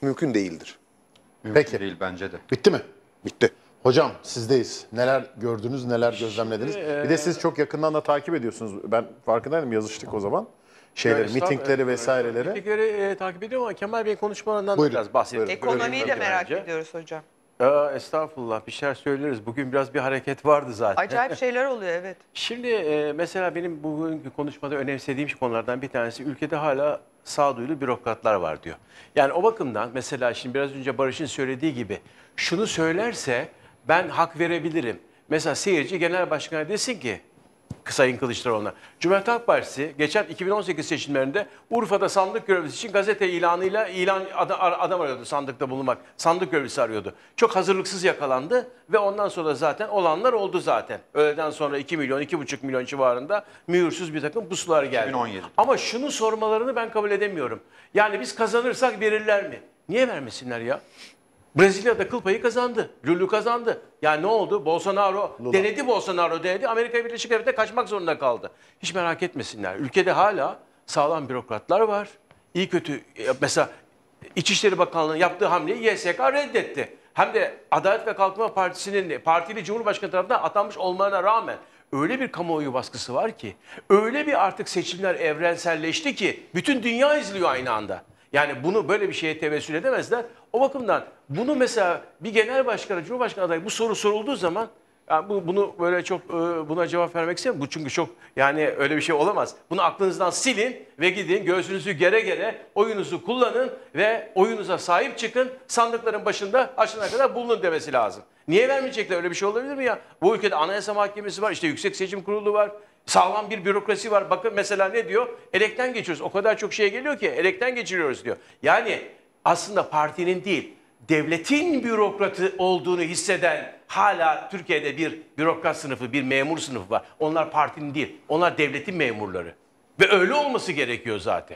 mümkün değildir. Mümkün Peki. değil bence de. Bitti mi? Bitti. Hocam sizdeyiz. Neler gördünüz, neler gözlemlediniz? Bir de siz çok yakından da takip ediyorsunuz. Ben farkındaydım, yazıştık o zaman. Şeyleri, mitingleri vesaireleri. Mitingleri takip ediyorum ama Kemal Bey'in konuşmalarından da Buyurun, biraz bahsedelim. buyurun. Ekonomiyi de Buyurun. merak Önce. ediyoruz hocam. Estağfurullah, bir şeyler söyleriz. Bugün biraz bir hareket vardı zaten. Acayip şeyler oluyor, evet. Şimdi mesela benim bugünkü konuşmada önemsediğim konulardan bir tanesi, ülkede hala sağduyulu bürokratlar var diyor. Yani o bakımdan mesela şimdi biraz önce Barış'ın söylediği gibi şunu söylerse ben hak verebilirim. Mesela seyirci genel başkanı desin ki Sayın Kılıçdaroğlu'na, Cumhuriyet Halk Partisi geçen 2018 seçimlerinde Urfa'da sandık görevlisi için gazete ilanıyla adam arıyordu sandıkta bulunmak. Sandık görevlisi arıyordu. Çok hazırlıksız yakalandı ve ondan sonra zaten olanlar oldu zaten. Öğleden sonra 2 milyon, 2,5 milyon civarında mühürsüz bir takım pusular geldi. 2017. Ama şunu sormalarını ben kabul edemiyorum. Yani biz kazanırsak verirler mi? Niye vermesinler ya? Brezilya'da kıl payı kazandı. Lula kazandı. Yani ne oldu? Bolsonaro denedi. Amerika Birleşik Devletleri'ne kaçmak zorunda kaldı. Hiç merak etmesinler. Ülkede hala sağlam bürokratlar var. İyi kötü mesela İçişleri Bakanlığı'nın yaptığı hamleyi YSK reddetti. Hem de Adalet ve Kalkınma Partisi'nin partili Cumhurbaşkanı tarafından atanmış olmalarına rağmen öyle bir kamuoyu baskısı var ki, öyle bir artık seçimler evrenselleşti ki bütün dünya izliyor aynı anda. Yani bunu böyle bir şeye tevessül edemezler. O bakımdan bunu mesela bir genel başkanı, Cumhurbaşkanı adayı bu soru sorulduğu zaman yani bunu böyle çok buna cevap vermek istemiyorum. Bu çünkü çok yani öyle bir şey olamaz. Bunu aklınızdan silin ve gidin göğsünüzü gere gere oyunuzu kullanın ve oyunuza sahip çıkın. Sandıkların başında aşına kadar bulunun demesi lazım. Niye vermeyecekler? Öyle bir şey olabilir mi ya? Bu ülkede Anayasa Mahkemesi var, işte Yüksek Seçim Kurulu var. Sağlam bir bürokrasi var. Bakın mesela ne diyor? Elekten geçiyoruz. O kadar çok şeye geliyor ki elekten geçiriyoruz diyor. Yani aslında partinin değil, devletin bürokratı olduğunu hisseden hala Türkiye'de bir bürokrat sınıfı, bir memur sınıfı var. Onlar partinin değil, onlar devletin memurları. Ve öyle olması gerekiyor zaten.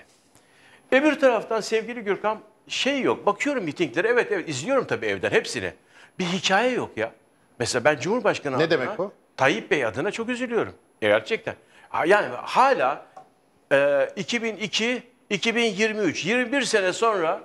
Öbür taraftan sevgili Gürkan şey yok. Bakıyorum mitingleri, evet izliyorum tabii evden hepsini. Bir hikaye yok ya. Mesela ben Cumhurbaşkanı Ne adına, demek bu? Tayyip Bey adına çok üzülüyorum. Gerçekten. Yani hala 2002, 2023, 21 sene sonra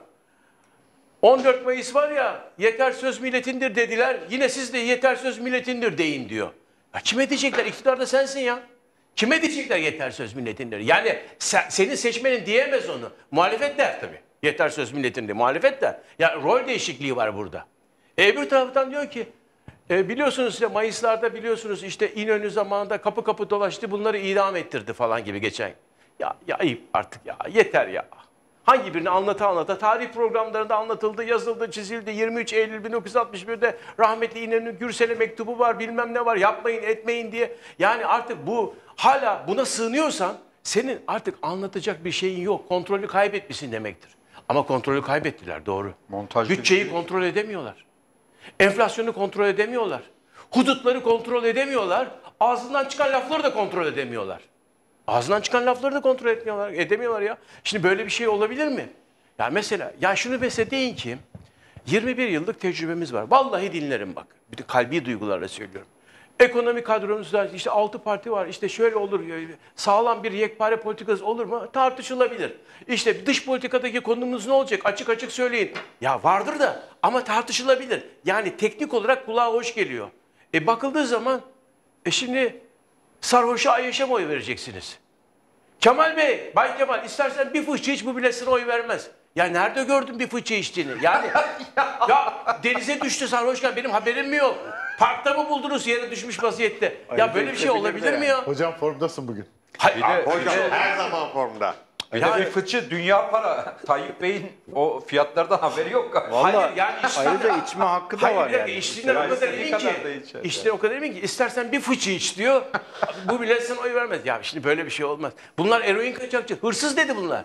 14 Mayıs var ya, yeter söz milletindir dediler. Yine siz de yeter söz milletindir deyin diyor. Ya kime diyecekler? İktidarda sensin ya. Kime diyecekler yeter söz milletindir? Yani senin seçmenin diyemez onu. Muhalefet der tabii. Yeter söz milletindir. Muhalefet der. Ya rol değişikliği var burada. Öbür taraftan diyor ki biliyorsunuz işte Mayıslarda biliyorsunuz işte İnönü zamanında kapı kapı dolaştı, bunları idam ettirdi falan gibi geçen. Ya ayıp artık ya, yeter ya. Hangi birini anlata tarih programlarında anlatıldı, yazıldı, çizildi. 23 Eylül 1961'de rahmetli İnönü Gürsel'e mektubu var, bilmem ne var, yapmayın etmeyin diye. Yani artık bu hala buna sığınıyorsan senin artık anlatacak bir şeyin yok. Kontrolü kaybetmişsin demektir. Ama kontrolü kaybettiler, doğru. Bütçeyi kontrol edemiyorlar. Enflasyonu kontrol edemiyorlar. Hudutları kontrol edemiyorlar. Ağzından çıkan lafları da kontrol edemiyorlar. Ağzından çıkan lafları da kontrol edemiyorlar ya. Şimdi böyle bir şey olabilir mi? Ya mesela, ya şunu mesela deyin ki 21 yıllık tecrübemiz var. Vallahi dinlerim bak. Bir de kalbi duygularla söylüyorum. Ekonomi kadromuzda işte 6 parti var. İşte şöyle olur. Sağlam bir yekpare politikası olur mu? Tartışılabilir. İşte dış politikadaki konumuz ne olacak? Açık açık söyleyin. Ya vardır da ama tartışılabilir. Yani teknik olarak kulağa hoş geliyor. Bakıldığı zaman şimdi sarhoşa Ayşe mi oy vereceksiniz? Kemal Bey, Bay Kemal istersen bir fıçı iç, bu bile sana oy vermez. Ya nerede gördün bir fıçı içtiğini? Yani ya denize düştü sarhoşken benim haberim mi yok? Parkta mı buldunuz yere düşmüş vaziyette? Ya böyle bir şey olabilir mi ya? Hocam formdasın bugün. Hayır, Hocam her zaman formda. Bir de bir fıçı dünya para. Tayyip Bey'in o fiyatlardan haberi yok galiba. hayır yani Ayrıca içme hakkı da var yani. içtiğinden o kadar emin ki. İçtiğinden o kadar emin ki. İstersen bir fıçı iç diyor. Bu bile sana oy vermez. Ya şimdi böyle bir şey olmaz. Bunlar eroin kaçakçı. Hırsız dedi bunlar.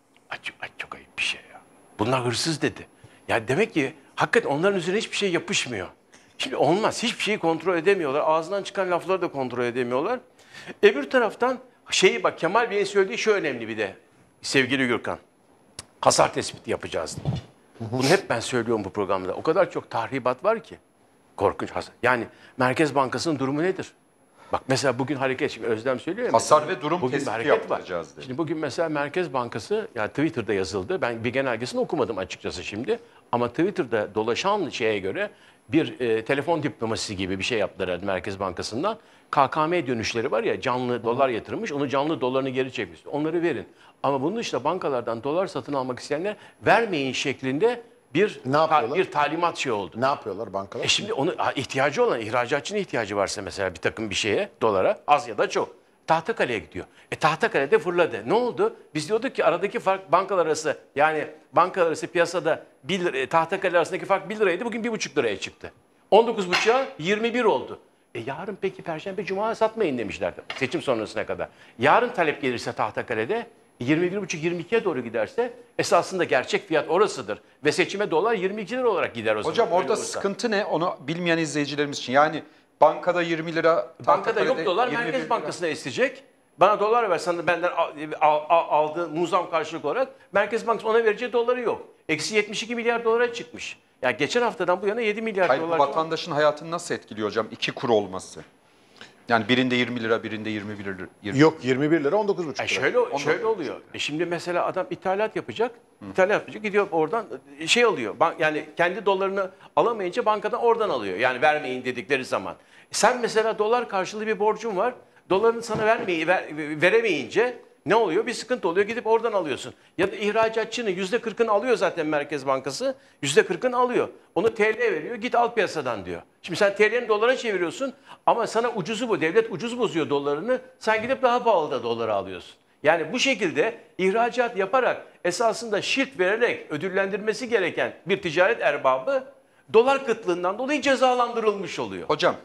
Çok ayıp bir şey ya. Bunlar hırsız dedi. Ya demek ki hakikaten onların üzerine hiçbir şey yapışmıyor. Şimdi olmaz. Hiçbir şeyi kontrol edemiyorlar. Ağzından çıkan lafları da kontrol edemiyorlar. Öbür taraftan bak Kemal Bey'in söylediği şu önemli bir de. Sevgili Gürkan. Hasar tespiti yapacağız. Bunu hep ben söylüyorum bu programda. O kadar çok tahribat var ki. Korkunç hasar. Yani Merkez Bankası'nın durumu nedir? Bak mesela bugün hareket, şimdi Özlem söylüyor ya. Hasar mesela, ve durum bugün bir tespiti hareket var. yaptıracağız dedi. Şimdi bugün mesela Merkez Bankası, yani Twitter'da yazıldı. Ben bir genelgesini okumadım açıkçası şimdi. Ama Twitter'da dolaşan şeye göre bir telefon diplomasisi gibi bir şey yaptılar herhalde Merkez Bankası'ndan. KKM dönüşleri var ya, canlı dolar yatırmış, onu canlı dolarını geri çekmiş. Onları verin. Ama bunun dışında bankalardan dolar satın almak isteyenler vermeyin şeklinde bir Ne yapıyorlar? bir talimat şey oldu. Ne yapıyorlar bankalar? Şimdi onu ihtiyacı olan, ihracatçının ihtiyacı varsa mesela bir takım bir şeye, dolara, az ya da çok, Tahtakale'ye gidiyor. Tahtakale'de fırladı. Ne oldu? Biz diyorduk ki aradaki fark bankalar arası, yani bankalar arası piyasada 1 lira, Tahtakale arasındaki fark 1 liraydı. Bugün 1,5 liraya çıktı. 19,5'a 21 oldu. Yarın peki Perşembe Cuma satmayın demişlerdi seçim sonrasına kadar. Yarın talep gelirse Tahtakale'de 21,5-22'ye doğru giderse esasında gerçek fiyat orasıdır. Ve seçime dolar 22 lira olarak gider o zaman. Hocam Öyle orada olursa. sıkıntı ne? Onu bilmeyen izleyicilerimiz için. Yani bankada 20 lira... Bankada Tahtakale'de yok dolar, 21 Merkez lira. Bankası'na isteyecek. Bana dolar ver, sana benden aldığı muzam karşılık olarak Merkez Bankası ona vereceği doları yok. Eksi 72 milyar dolara çıkmış. Yani geçen haftadan bu yana 7 milyar Hayır, bu dolar. vatandaşın hayatını nasıl etkiliyor hocam? 2 kur olması. Yani birinde 20 lira, birinde 21 lira. Yok 21 lira 19,5 lira. Şöyle oluyor. Şimdi mesela adam ithalat yapacak. Gidiyor oradan şey alıyor. Yani kendi dolarını alamayınca bankadan oradan alıyor. Yani vermeyin dedikleri zaman. Sen mesela dolar karşılığı bir borcun var. Dolarını sana veremeyince ne oluyor? Bir sıkıntı oluyor. Gidip oradan alıyorsun. Ya da ihracatçının %40'ını alıyor zaten Merkez Bankası. %40'ını alıyor. Onu TL veriyor. Git al piyasadan diyor. Şimdi sen TL'ni dolara çeviriyorsun ama sana ucuzu bu. Devlet ucuz bozuyor dolarını. Sen gidip daha pahalı da doları alıyorsun. Yani bu şekilde ihracat yaparak esasında şirk vererek ödüllendirmesi gereken bir ticaret erbabı dolar kıtlığından dolayı cezalandırılmış oluyor. Hocam,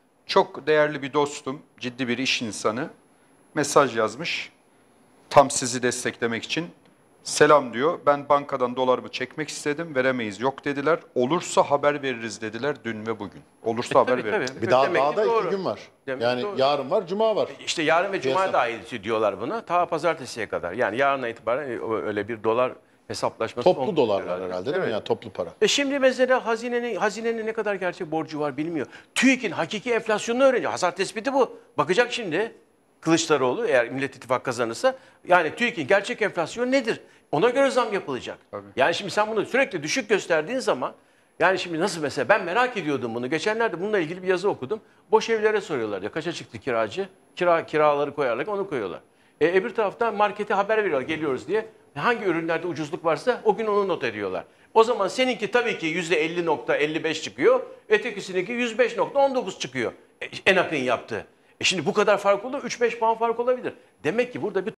çok değerli bir dostum, ciddi bir iş insanı mesaj yazmış. Tam sizi desteklemek için. Selam diyor. Ben bankadan dolarımı çekmek istedim. Veremeyiz. Yok dediler. Olursa haber veririz dediler dün ve bugün. Olursa haber Tabii, veririz. tabii. Bir daha Demek ki da 2 doğru. gün var. Demek Yani doğru. yarın var, cuma var. İşte yarın ve cuma Piyasa. dahil diyorlar buna. Ta pazartesiye kadar. Yani yarına itibaren öyle bir dolar hesaplaşması Toplu olmuş dolarlar herhalde değil mi? Yani toplu para. Şimdi mesela hazinenin ne kadar gerçek borcu var bilmiyor. TÜİK'in hakiki enflasyonunu öğreniyor. Hasar tespiti bu. Bakacak şimdi Kılıçdaroğlu eğer Millet İttifakı kazanırsa. Yani TÜİK'in gerçek enflasyonu nedir? Ona göre zam yapılacak. Tabii. Yani şimdi sen bunu sürekli düşük gösterdiğin zaman, yani şimdi nasıl mesela, ben merak ediyordum bunu. Geçenlerde bununla ilgili bir yazı okudum. Boş evlere soruyorlar ya, kaça çıktı kiracı? Kiraları koyarlar, onu koyuyorlar. Öbür taraftan markete haber veriyorlar, geliyoruz diye. Hangi ürünlerde ucuzluk varsa o gün onu not ediyorlar. O zaman seninki tabii ki %50.55 çıkıyor. Ötekisininki 105.19 çıkıyor. En yakın yaptığı. Şimdi bu kadar fark olur, 3-5 puan fark olabilir. Demek ki burada bir